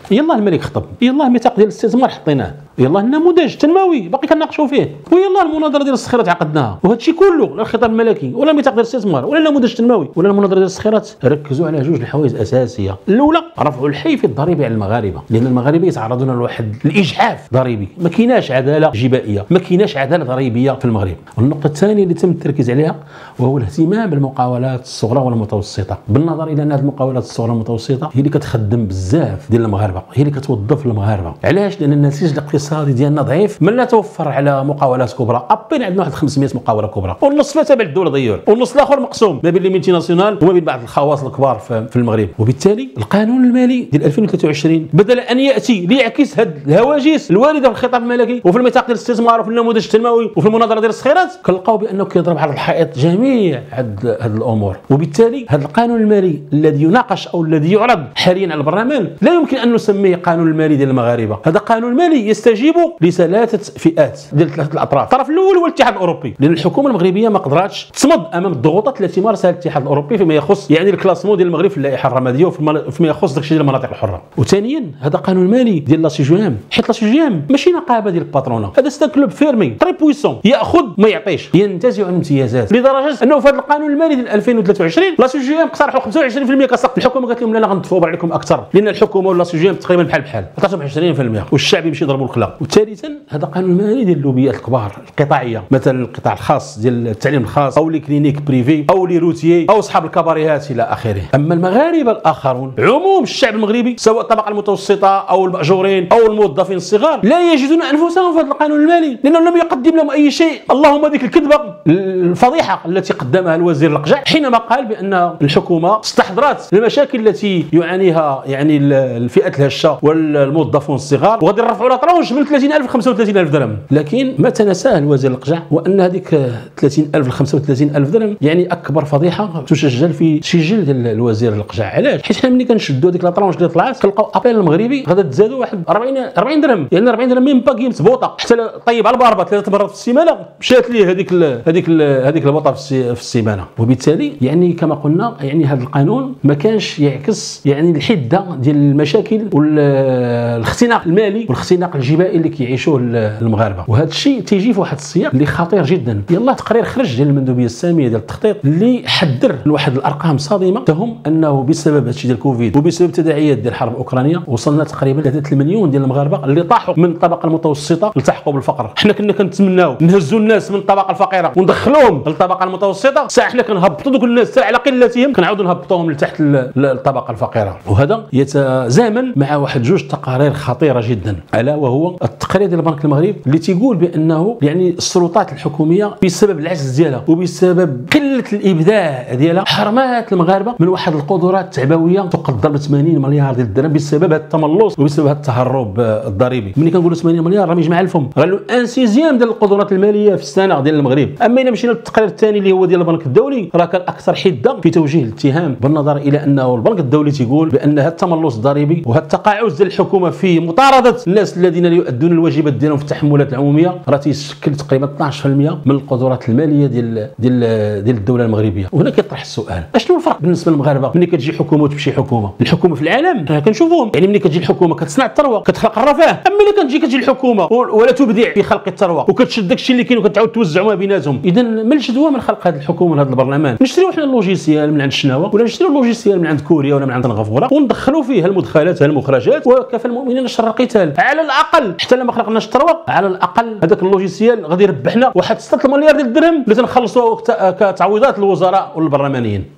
يلاه الملك خطب، يلاه ميثاق ديال الاستثمار حطيناه، يلاه النموذج التنموي باقي كنناقشوا فيه، ويلاه المناظره ديال الصخيرات عقدناها، وهذا الشيء كله لا الخطاب الملكي ولا ميثاق ديال الاستثمار ولا النموذج التنموي ولا المناظره ديال الصخيرات ركزوا على جوج الحوايج اساسيه. الاولى رفع الحيف الضريبي على المغاربه، لان المغاربه يتعرضون لواحد الاجحاف ضريبي، ما كايناش عداله جبائيه، ما كايناش عداله ضريبيه في المغرب. والنقطه الثانيه اللي تم التركيز عليها وهو الاهتمام بالمقاولات الصغرى والمتوسطه، بالنظر الى ان هذه المقاولات الصغرى والمتوسطه هي اللي كتخدم بزاف ديال المغاربه، هي اللي كتوظف المغاربه. علاش؟ لان النسيج الاقتصادي ديالنا ضعيف، من لا توفر على مقاولات كبرى، ابين عندنا واحد 500 مقاوله كبرى، والنص فيها تابع للدوله ضيور، والنص الاخر مقسوم ما بين لي ملتي ناسيونال وما بين بعض الخواص الكبار في المغرب. وبالتالي القانون المالي ديال 2023 بدل ان ياتي ليعكس هذه الهواجس الوارده في الخطاب الملكي وفي الميثاق ديال الاستثمار وفي النموذج التنموي وفي المناظره ديال الصخيرات، كنلقاو بانه كيضرب على الحائط جميع هذه الامور. وبالتالي هذا القانون المالي الذي يناقش او الذي يعرض حاليا على البرلمان لا يمكن ان نسميه قانون المالي ديال المغاربه، هذا قانون مالي يستجيب لثلاثه فئات ديال ثلاثه الاطراف. الطرف الاول هو الاتحاد الاوروبي، لان الحكومه المغربيه ما قدراتش تصمد امام الضغوطات التي مارسها الاتحاد الاوروبي فيما يخص يعني الكلاسمون ديال المغرب في اللائحه الرماديه وفيما يخص داكشي ديال المناطق الحره. وثانيا هذا قانون مالي ديال لا سي جي ام، حيت لا سي جي ام ماشي نقابه ديال الباترونه، هذا ستان كلوب فيرمي تري بويسون، ياخذ ما يعطيش، ينتزع الامتيازات، لدرجه انه في هذا القانون المالي ديال 2023 لا سي جي ام اقترحوا 25% كسقف. الحكومه قالت لهم لا غنتفوض عليكم اكثر، لان الحكومه ولا سي جي ام تقريبا بحال عطاتهم 20% والشعب يمشي يضربوا الخلا. وثالثا هذا قانون مالي ديال اللوبيات الكبار القطاعيه، مثلا القطاع الخاص ديال التعليم الخاص او لي كلينيك بريفي او لي روتيي او اصحاب الكباريهات الى اخره. اما المغاربه الاخرون عموم الشعب المغربي سواء الطبقه المتوسطه او المأجورين او الموظفين الصغار لا يجدون انفسهم في هذا القانون المالي، لانه لم يقدم لهم اي شيء. اللهم ذيك الكذبه الفضيحه التي قدمها الوزير القجع حينما قال بان الحكومه استحضرت المشاكل التي يعانيها يعني الفئات الهشه والموظفون الصغار وغادي يرفعوا لها طرونج من 30,000 ل 35,000 درهم. لكن ما تنساه الوزير القجع وان هذيك 30,000 ل 35,000 درهم يعني اكبر فضيحه تسجل في سجل ديال الوزير القجع. علاش؟ حيت حنا ملي كنشدوا هذيك لا طرونج اللي طلعت كنلقاو ابيل المغربي غادا تزادوا واحد 40 درهم، يعني 40 درهم ميم با كيمت بوطه حتى طيب على الباربه 3 مرات في السيمانه مشات ليه هذيك البوطه في السيمانه. وبالتالي يعني كما قلنا يعني هذا القانون ما كانش يعكس يعني الحده ديال المشاكل والاختناق المالي والاختناق الجبائي اللي كيعيشوه المغاربه. وهذا الشيء تيجي في واحد السياق اللي خطير جدا. يلاه تقرير خرج ديال المندوبيه الساميه ديال التخطيط اللي حذر من واحد الارقام صادمه تهم انه بسبب هذا الشيء ديال كوفيد وبسبب تداعيات ديال الحرب الاوكرانيه وصلنا تقريبا 3 المليون ديال المغاربه اللي طاحوا من الطبقه المتوسطه التحقوا بالفقر. حنا كنا كنتمناو نهزوا الناس من الطبقه الفقيره وندخلوهم للطبقه المتوسطه، ساعه حنا كنهبطوا دوك الناس على قلتهم كنعاودوا نهبطوهم لتحت الطبقه الفقيره. وهذا يتزامن مع واحد جوج تقارير خطيره جدا، الا وهو التقرير ديال البنك المغرب اللي تيقول بانه يعني السلطات الحكوميه بسبب العجز ديالها وبسبب قله الابداع ديالها حرمات المغاربه من واحد القدرات التعبويه تقدر ب 80 مليار ديال الدرهم بسبب هذا التملص وبسبب هذا التهرب الضريبي. ملي كنقولوا 80 مليار راه يجمع لهم راه ان سيزيام ديال القدرات الماليه في السنه ديال المغرب. اما الا مشينا للتقرير الثاني اللي هو ديال البنك الدولي راه كان اكثر حده في توجيه الاتهام، بالنظر الى انه البنك الدولي تيقول بان هذا التملص الضريبي وهذا التقاعس ديال الحكومه في مطارده الناس الذين لا يؤدون الواجبات ديالهم في التحملات العموميه راه تيشكل تقريبا 12% من القدرات الماليه ديال الدوله المغربيه. وهنا كيطرح السؤال اشنو الفرق بالنسبه للمغاربه ملي كتجي حكومه وتمشي حكومه؟ الحكومه في العالم كنشوفوهم يعني ملي كتجي الحكومه كتصنع الثروه كتخلق الرفاه، اما ملي كتجي الحكومه ولا تبدع في خلق الثروه وكتشد داكشي اللي كاين وكتعاود توزعوا ما بيناتهم. اذا ما الجدوى من خلق هذه الحكومه هذا البرلمان؟ نشريو حنا اللوجيسيال من عند شناوه ولا نشريو اللوجيسيال من عند كوريا ولا من عند سنغافوره وندخلوا فيه المدخلات المخرجات وكفى المؤمنين شر القتال. على الاقل حتى لما خلقناش الثروه على الاقل هذاك اللوجيسيال غادي يربحنا واحد 6 مليار ديال الدرهم اللي تنخلصوها كتعويضات للوزراء والبرلمانيين.